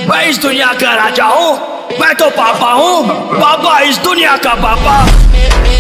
मैं इस दुनिया का राजा हूँ, मैं तो पापा हूँ, पापा इस दुनिया का पापा।